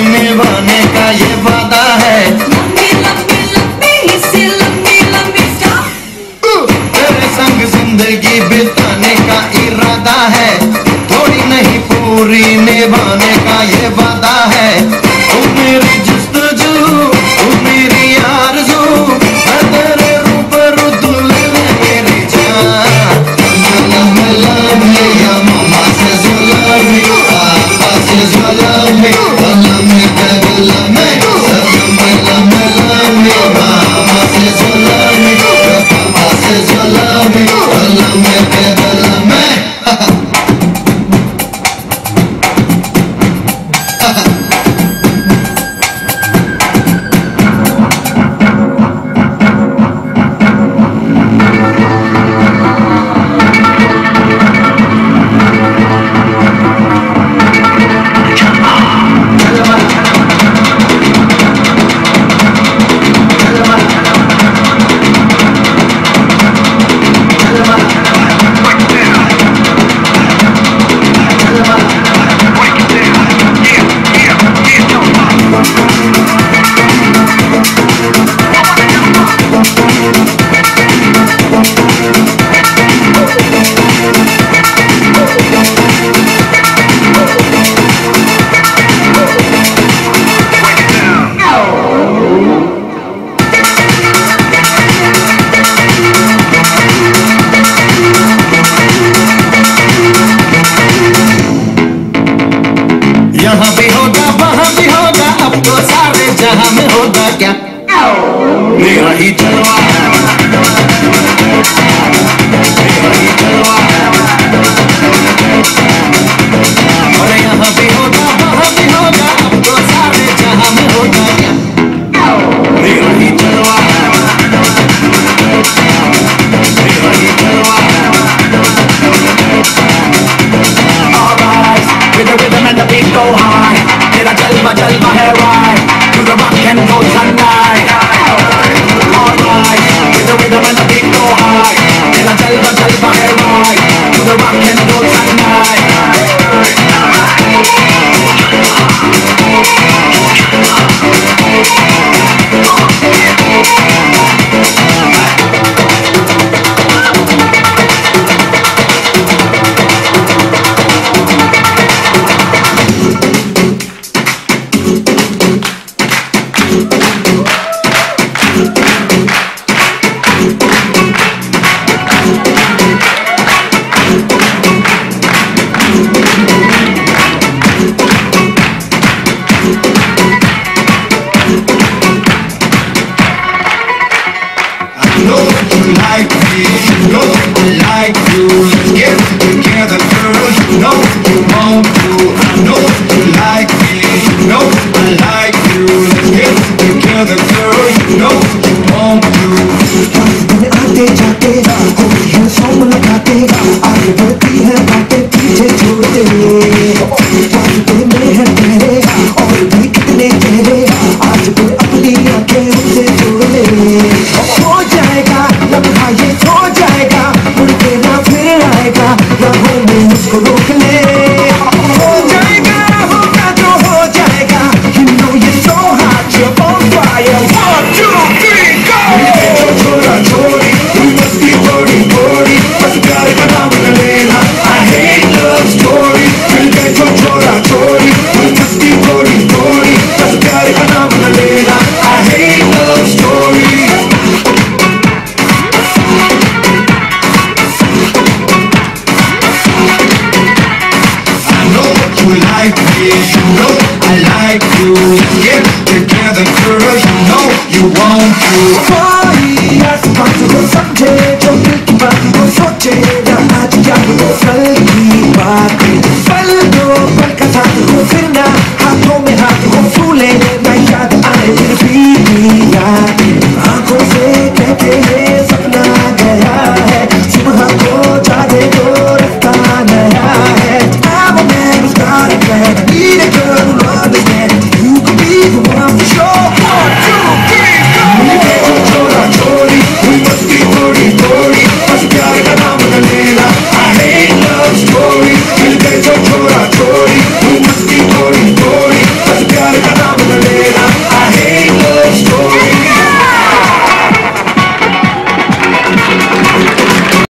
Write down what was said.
निभाने का ये वादा है। लंबी लंबी लंबी सी लंबी लंबी तेरे संग जिंदगी बिताने का इरादा है। थोड़ी नहीं पूरी निभाने का ये वादा है। तू मेरी जुस्तजू, तू मेरी आरज़ू, मैं तेरे रूबरू दुल्हन मेरी जान। लव me या मामा से love me, पापा से love me, love me baby love me, love me मामा से love me, पापा से love me, love me baby love me। यहाँ भी होगा वहाँ भी होगा, अब तो सारे जहाँ में होगा क्या मेरा ही जलवा, मेरा ही जलवा। और यहाँ भी होगा वहाँ भी होगा, अब तो सारे जहाँ में होगा क्या मेरा ही जलवा, मेरा ही जलवा। With the rhythm and the beat go high, तेरा जलवा है right, to the rock and roll tonight. Alright, with the rhythm and the beat go high, तेरा जलवा है right, to the rock and roll tonight. Like me, you know I like you. Let's get together, girl. You know you want to. I know you like me, you know I like you. Let's get together, girl. You know you want to। आते जाते होती है song लगाते, आगे बढ़ती है बातें पीछे छोड़ते, जानते में है तेरे और भी कितने चेहरे, आज भी अपनी आंखें उनसे जोड़ ले। हो जाएगा लम्हा ये हो जाएगा, मुड़ के ना फिर आएगा, राहों में उसको रोक ले। हो जाएगा होगा जो हो जाएगा, you know you're so hot, you're on fire। 1, 2, 3, go। छोरा छोरी तुम मस्ती बड़ी बड़ी, बस प्यार का नाम न लेना। I hate love story, मिल गए जो छोरा छोरी तुम मस्ती बड़ी बड़ी, बस प्यार का नाम न लेना। I hate love story। You like me, you know I like you. Let's get together, girl. You know you want to। कोई आसमान को समझे, जो दिल की बात को सोचे, ना आज क्या वो